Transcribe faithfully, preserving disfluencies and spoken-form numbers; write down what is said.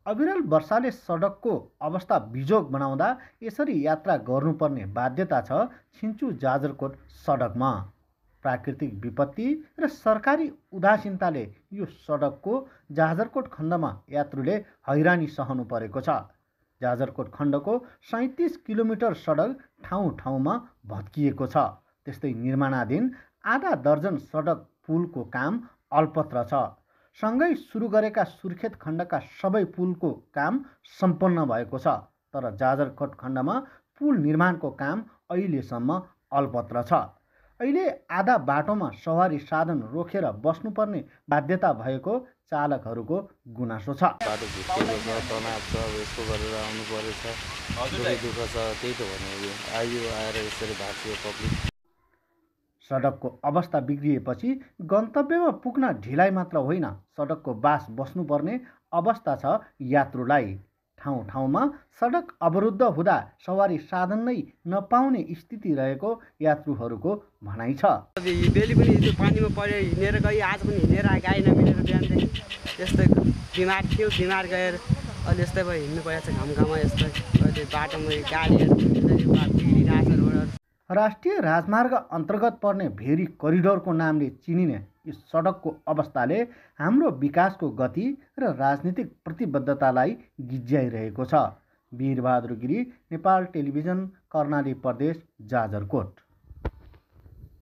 अविरल वर्षाले सडकको अवस्था बिजोग बनाउँदा यसरी यात्रा गर्नुपर्ने बाध्यता छ छिन्चु जाजरकोट सडकमा। प्राकृतिक विपत्ति र सरकारी उदासीनताले यो सडकको जाजरकोट खण्डमा यात्रुले हैरानी सहनु परेको छ। जाजरकोट खण्डको सैँतिस किलोमिटर सडक ठाउँ ठाउँमा भत्किएको छ। त्यस्तै निर्माणाधीन आधा दर्जन सडक पुलको काम अल्पत्र छ। सँगै सुरु गरेका सुर्खेत खण्डका सबै पुलको काम सम्पन्न भएको छ, तर जाजरकोट खण्डमा पुल निर्माणको काम अहिलेसम्म अल्पत्र छ। अहिले आधा बाटोमा सवारी साधन रोकेर बस्नुपर्ने बाध्यता भएको चालकहरूको गुनासो छ। बाटो भत्किएको छ, तनाव छ, यस्तो गरेर आउनु परेछ, दुःख छ, त्यही त भन्यो। आयो आएर यसरी भाँचियो पब्लिक। सडकको अवस्था बिग्रिएपछि गन्तव्यमा पुग्न ढिलाइ मात्र होइन, सडकको बास बस्नुपर्ने अवस्था छ यात्रुलाई। ठाउँ ठाउँमा सडक अवरुद्ध हुँदा सवारी साधन नै नपाउने स्थिति रहेको यात्रुहरूको भनाइ छ। बेली पनि त्यो पानीमा परेर हिँडेर गई, आज पनि हिँडेर गाई नमिलेर बिहानदेखि यस्तै बिमार थियो, बिमार गएर अहिले यस्तै भयो, हिँड्नु परेको छ घामघाममा। यस्तै अहिले बाटोमा गाडीहरू बिग्रिरहेछ रोडहरू। राष्ट्रिय राजमार्ग अन्तर्गत पर्ने भेरी करिडोरको नामले चिनिने यस सडकको अवस्थाले हाम्रो विकासको गति र राजनीतिक प्रतिबद्धतालाई गिज्याइरहेको छ। वीरबहादुर गिरी, नेपाल टेलिभिजन, कर्णाली प्रदेश, जाजरकोट।